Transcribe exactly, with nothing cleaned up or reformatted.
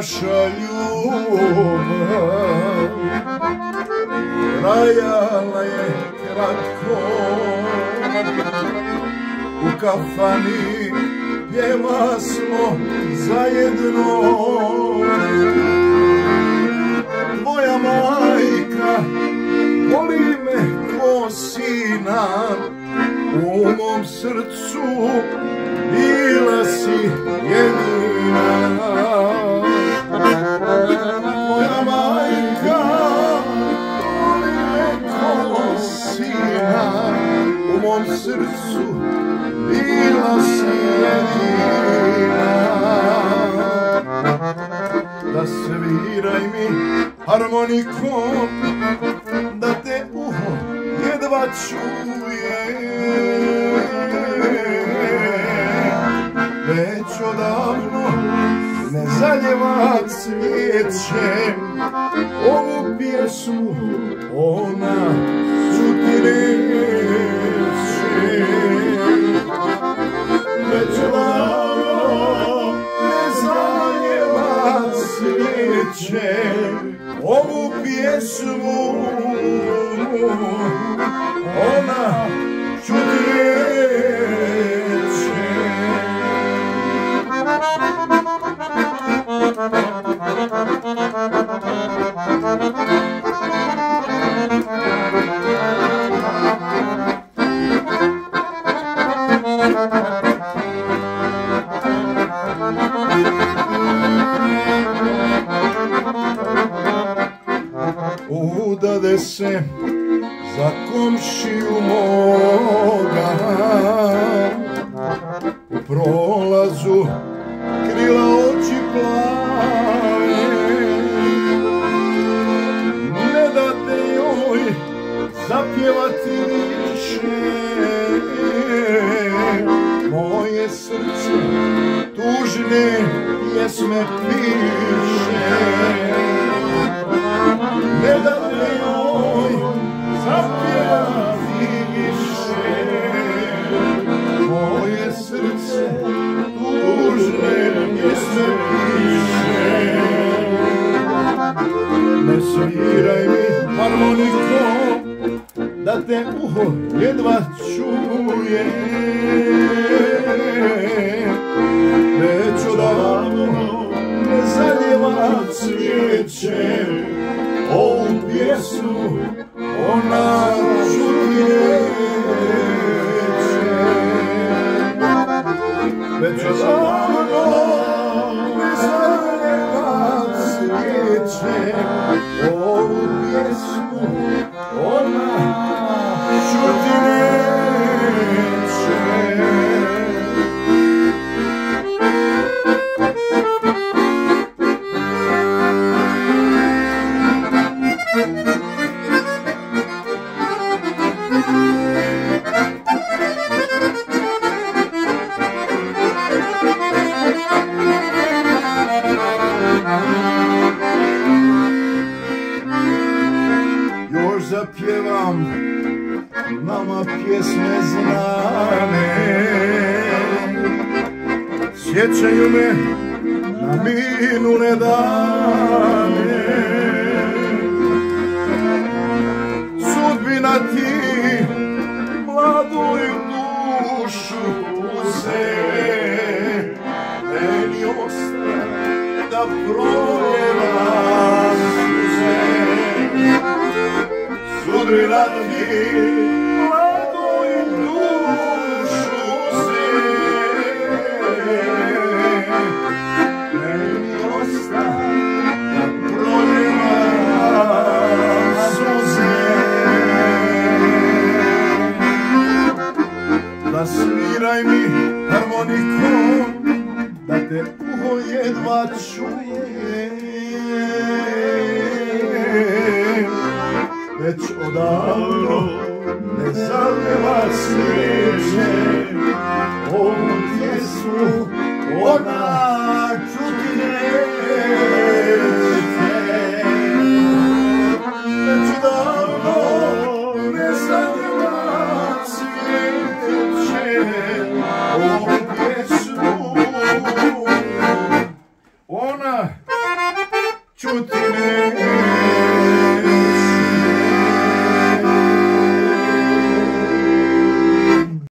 naša ljubav trajala je kratko. U kafani pjeva smo zajedno. Tvoja majka voli me ko sina, u mom srcu bila si jedina. Tvoja majka voli me ko sina, u mom srcu bila si jedina. Da sviraj mi harmonikom, da te uho jedva čuje. Već odavno ne zaljeva cvijećem ovu pjesmu, ona čuti neće. Već odavno ne zaljeva cvijećem ovu pjesmu, ona čuti neće. Udade se za komšiju moga, u prolazu krila oči plave. Ne date joj zapjevati više, moje srce tužne pjesme piše. Ne date joj zapjevati više, moje srce tužne pjesme piše. Ne sviraj mi harmonikom, da te uho jedva čuje. Već odavno ne zaljeva cvijećem ovu pjesmu, ona čuti neće. Već odavno ne zaljeva cvijećem ovu pjesmu, ona čuti neće. Još zapjevam nama pjesme znane, sjećaju me na minule dane. Sudbina ti mladu dušu uzme, meni ostaje da proljeva suze. Sudbina ti mladu dušu uzme, meni ostaje da proljeva suze. Da sviraj mi harmonikom, da te uho jedva čuje. Već odavno ne zaljeva cvijećem ovu pjesmu, ona čuti neće. Već odavno ne zaljeva cvijećem ovu pjesmu, ona čuti me